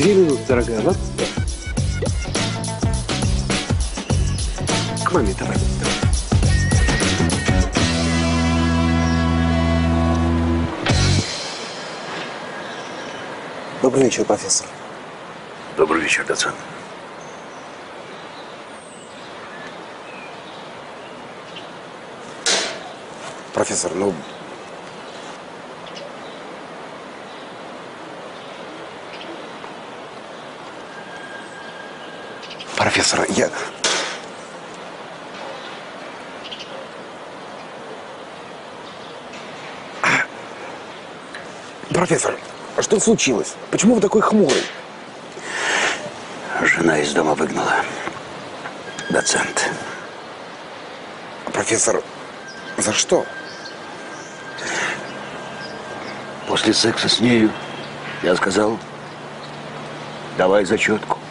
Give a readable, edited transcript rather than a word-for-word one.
2 минуты, дорогая, ладно? К маме давай. Добрый вечер, профессор. Добрый вечер, доцент. Профессор, ну... Профессор, я... Профессор, а что случилось? Почему вы такой хмурый? Жена из дома выгнала. Доцент. Профессор, за что? После секса с нею я сказал, давай зачетку.